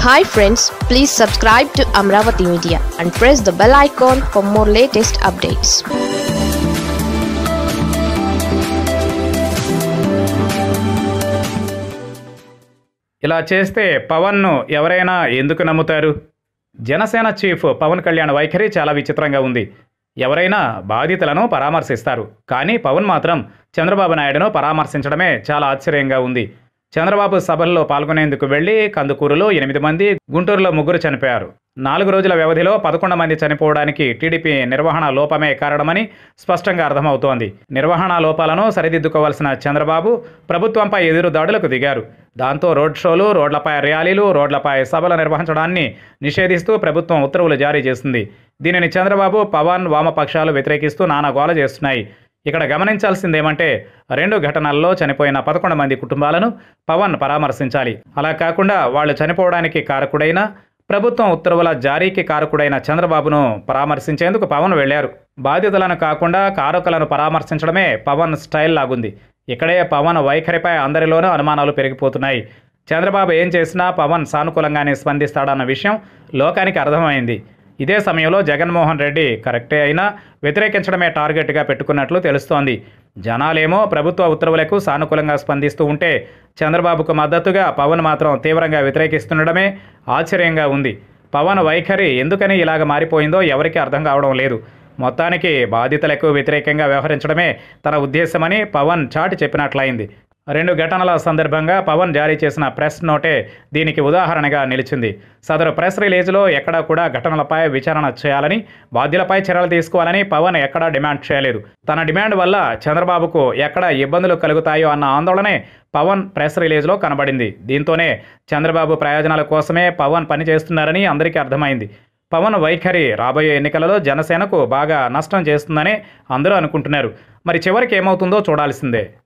Hi friends, please subscribe to Amaravathi Media and press the bell icon for more latest updates. ఇలా చేస్తే పవన్ను ఎవరైనా ఎందుకు నమ్ముతారు? Janasena chief Pawan Kalyan వైఖరి చాలా విచిత్రంగా ఉంది. ఎవరైనా బాధితులను పరామర్శిస్తారు, కానీ పవన్ మాత్రం చంద్రబాబు నాయుడును పరామర్శించడమే చాలా ఆశ్చర్యంగా ఉంది. చంద్రబాబు సభల్లో పాల్గొనేందుకు వెళ్లి కందుకూరులో 8 మంది, గుంటూరులో 3 చనిపోయారు. 4 రోజుల వ్యవధిలో 11 మంది చనిపోవడానికి టీడీపీ నిర్వహణ లోపమే కారణమని స్పష్టంగా అర్థమవుతోంది. నిర్వహణ లోపాలను సరిదిద్దుకోవాల్సిన చంద్రబాబు ప్రభుత్వంపై ఎదురు దాడులకు దిగారు. దాంతో రోడ్ షోలు, రోడ్లపై ర్యాలీలు, రోడ్లపై సభలు నిర్వహించడాన్ని నిషేధిస్తూ ప్రభుత్వం ఉత్తర్వులు జారీ చేసింది. దీనిని చంద్రబాబు, పవన్, వామపక్షాలు వ్యతిరేకిస్తూ నానా గోల చేస్తున్నాయి. ఇక్కడ గమనించాల్సిందేమంటే 2 ఘటనల్లో చనిపోయిన 11 మంది కుటుంబాలను పవన్ పరామర్శించాలి. అలా కాకుండా వాళ్ళు చనిపోవడానికి కారకుడైన, ప్రభుత్వం ఉత్తర్వుల జారీకి కారకుడైన చంద్రబాబును పరామర్శించేందుకు పవన్ వెళ్లారు. బాధితులను కాకుండా కారకులను పరామర్శించడమే పవన్ స్టైల్ లాగుంది. ఇక్కడే పవన్ వైఖరిపై అందరిలోనూ అనుమానాలు పెరిగిపోతున్నాయి. చంద్రబాబు ఏం చేసినా పవన్ సానుకూలంగానే స్పందిస్తాడన్న విషయం లోకానికి అర్థమైంది. ఇదే సమయంలో జగన్మోహన్ రెడ్డి కరెక్టే అయినా వ్యతిరేకించడమే టార్గెట్గా పెట్టుకున్నట్లు తెలుస్తోంది. జనాలేమో ప్రభుత్వ ఉత్తర్వులకు సానుకూలంగా స్పందిస్తూ ఉంటే చంద్రబాబుకు మద్దతుగా పవన్ మాత్రం తీవ్రంగా వ్యతిరేకిస్తుండడమే ఆశ్చర్యంగా ఉంది. పవన్ వైఖరి ఎందుకని ఇలాగ మారిపోయిందో ఎవరికీ అర్థం కావడం లేదు. మొత్తానికి బాధితులకు వ్యతిరేకంగా వ్యవహరించడమే తన ఉద్దేశమని పవన్ చాటి చెప్పినట్లయింది. 2 ఘటనల సందర్భంగా పవన్ జారీ చేసిన ప్రెస్ నోటే దీనికి ఉదాహరణగా నిలిచింది. సదరు ప్రెస్ రిలీజ్లో ఎక్కడా కూడా ఘటనలపై విచారణ చేయాలని, బాధ్యులపై చర్యలు తీసుకోవాలని పవన్ ఎక్కడా డిమాండ్ చేయలేదు. తన డిమాండ్ వల్ల చంద్రబాబుకు ఎక్కడ ఇబ్బందులు కలుగుతాయో అన్న ఆందోళనే పవన్ ప్రెస్ రిలీజ్లో కనబడింది. దీంతోనే చంద్రబాబు ప్రయోజనాల కోసమే పవన్ పనిచేస్తున్నారని అందరికీ అర్థమైంది. పవన్ వైఖరి రాబోయే ఎన్నికలలో జనసేనకు బాగా నష్టం చేస్తుందని అందరూ అనుకుంటున్నారు. మరి చివరికి ఏమవుతుందో చూడాల్సిందే.